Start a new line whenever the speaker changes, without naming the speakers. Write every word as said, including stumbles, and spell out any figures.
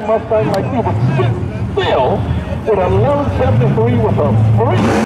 Mustang like you, but still with a eleven seventy-three with a three.